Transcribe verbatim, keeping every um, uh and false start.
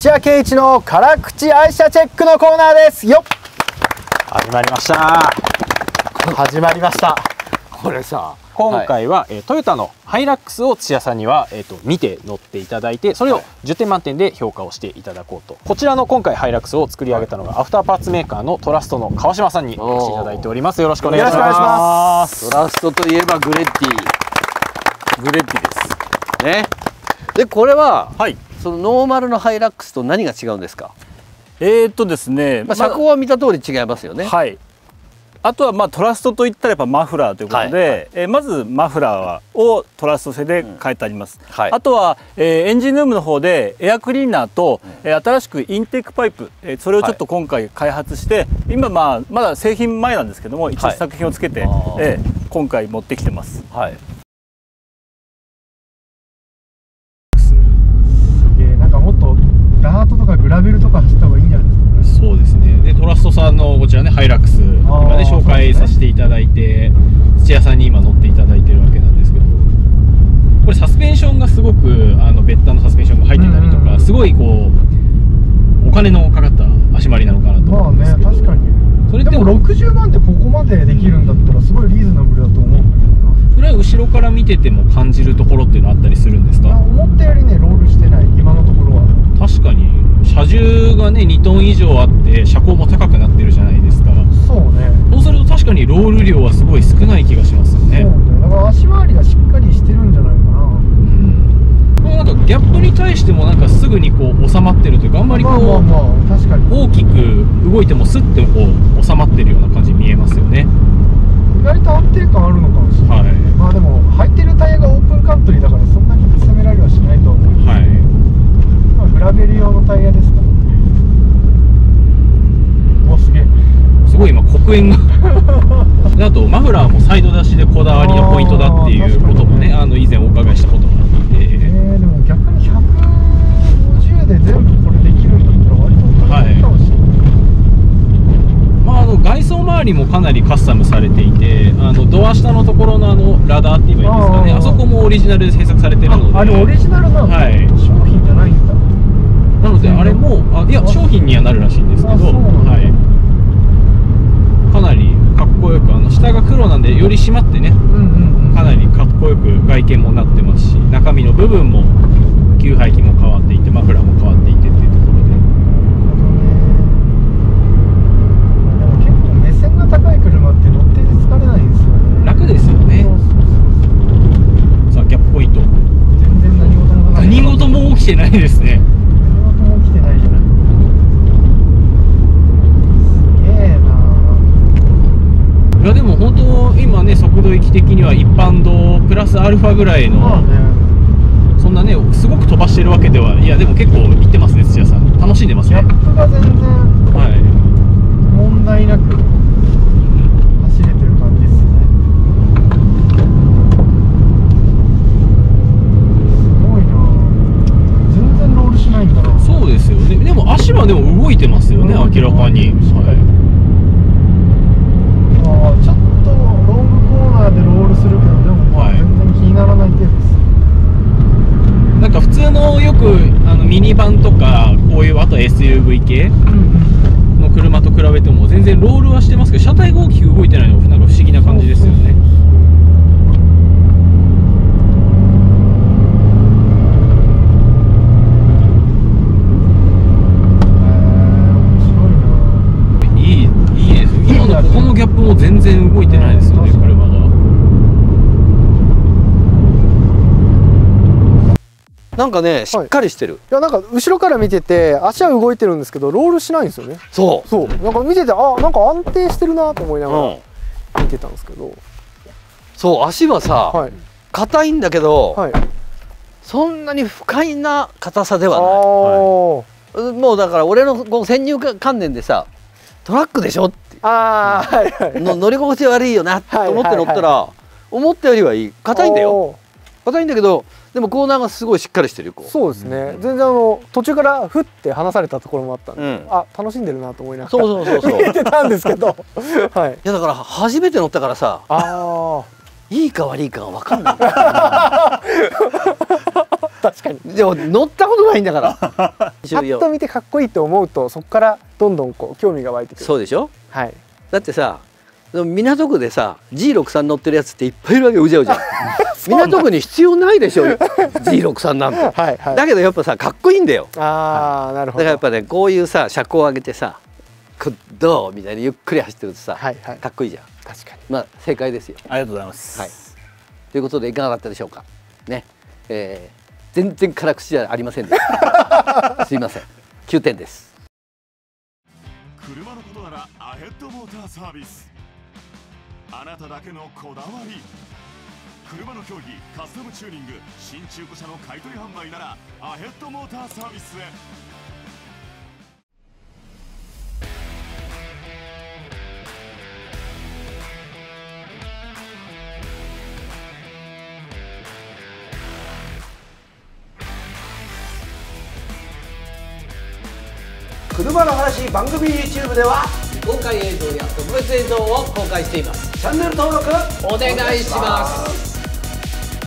土屋圭一の辛口愛車チェックのコーナーですよ。 始まりました。 始まりました。これさ、 今回は、はい、えー、トヨタのハイラックスを土屋さんには、えー、と見て乗っていただいて、それをじゅってん満点で評価をしていただこうと。こちらの今回ハイラックスを作り上げたのがアフターパーツメーカーのトラストの川島さんにお越しいただいております。よろしくお願いします。 トラストといえばグレッティグレッティですね。でこれは、はい、そのノーマルのハイラックスと何が違うんですか？ えーっとですね、 まあ、車高は見た通り違いますよね。 はい。あとはまあトラストといったらやっぱマフラーということで、はいはい、えー、まずマフラーをトラスト製で書いてあります。うん、はい、あとは、えー、エンジンルームの方でエアクリーナーと、うん、えー、新しくインテークパイプ、えー、それをちょっと今回開発して、はい、今まあまだ製品前なんですけども、一応試作品をつけて、はい、えー、今回持ってきてます。はい。 ダートとかグラベルとか走った方がいいんじゃないですかね。 そうですね。でトラストさんのこちらねハイラックス今ね紹介させていただいて、土屋さんに今乗っていただいてるわけなんですけど、これサスペンションがすごくあのベッタのサスペンションが入ってたりとか、すごいこうお金のかかった足回りなのかなと思うんですけど。まあね、確かに。それでもろくじゅうまんでここまでできるんだったらすごいリーズナブルだと思うんだけどな。それは後ろから見てても感じるところっていうのはあったりするんですか？ 思ったよりねロールしてない今のところは。 確かに車重がねにトン以上あって車高も高くなってるじゃないですか。 そうね。 そうすると確かにロール量はすごい少ない気がしますよね。 そうね。だから足回りがしっかりしてるんじゃないかな。うん。 これなんかギャップに対してもなんかすぐにこう収まってるというか、あんまりこう、まあまあまあ確かに大きく動いてもスッてこう収まってるような感じに見えますよね。 意外と安定感あるのかもしれない。はい、まあでも履いてるタイヤがオープンカントリーだからそんなに攻められはしないと思うけど。はい。まあグラベル用のタイヤですからね。お、すげえ。すごい今黒煙がであとマフラーもサイド出しでこだわりのポイントだっていうこともね、あの以前お伺いしたことがあって、えー、でも逆にひゃくごじゅうで全部これできるんだったら割とお金いいかもしれない。まああの外装周りもかなりカスタムされていて、あのドア下のところのあのラダーって言えばいいですかね、 あ, あそこもオリジナルで製作されてるので。あれオリジナルなの？はい、商品じゃないんだ。なのであれもあいや商品にはなるらしいんですけど、はい、かなりかっこよく、あの下が黒なんでより締まってね、かなりかっこよく外見もなってますし、中身の部分も吸排気も変わっていてマフラーも変わっていてっていうところで。でも結構目線が高い車って乗ってて疲れないんですよね。楽ですよね。さあギャップポイント。全然何事も何事も起きてないですね。何事も起きてないじゃない。いやでも本当今ね速度域的には一般道プラスアルファぐらいの、まあね、そんなねすごく飛ばしてるわけでは、いやでも結構いってますね土屋さん。楽しんでますね。ギャップが全然、はい、問題なく走れてる感じですね。すごいな。全然ロールしないんだな。そうですよね。でも足はでも動いてますよね、明らかに。はい、ちょっとロングコーナーでロールするけど、でもまあ全然気にならない程度です。なんか普通のよくあのミニバンとかこういうあと エスユーブイ 系の車と比べても全然ロールはしてますけど、車体が大きく動いてないのがなんか不思議な感じですよね。このギャップも全然動いてないですよね、車が。 なんかね、しっかりしてる。はい、 いやなんか後ろから見てて足は動いてるんですけどロールしないんですよね。そうそう、なんか見ててあなんか安定してるなと思いながら見てたんですけど、うん、 そう足はさ硬、はい、いんだけど、はい、そんなに不快な硬さではない。はい、もうだから俺のこう先入観念でさトラックでしょってあー、はいはい、の乗り心地悪いよなと思って乗ったら思ったよりはいい。硬いんだよ。硬いんだけどでもコーナーがすごいしっかりしてるよ。そうですね、うん、全然あの途中からふって離されたところもあったんで、うん、あ楽しんでるなと思いながらそうそうそうそう見てたんですけど、はい、いやだから初めて乗ったからさあいいか悪いかが分かんない確確かに。 でも乗ったことないんだからパッと見てかっこいいと思うと、そこからどんどんこう興味が湧いてくる。 そうでしょ。 はい。 だってさ、港区でさ ジーろくじゅうさん乗ってるやつっていっぱいいるわけ。うじゃうじゃ港区に必要ないでしょジーろくじゅうさんなんて。はいはい、だけどやっぱさかっこいいんだよ。 ああ、なるほど。 だからやっぱね、こういうさ車高を上げてさくっどーみたいにゆっくり走ってるとさ、はいはい、かっこいいじゃん。 確かに。 まあ正解ですよ。 ありがとうございます。 はい、ということでいかがだったでしょうかね。えー、全然辛口じゃありませんでしたすいません。きゅうてんです。 車のことならアヘッドモーターサービス。あなただけのこだわり。車の競技カスタムチューニング新中古車の買取販売ならアヘッドモーターサービスへ。 車の話番組 YouTube では公開映像や特別映像を公開しています。チャンネル登録お願いします。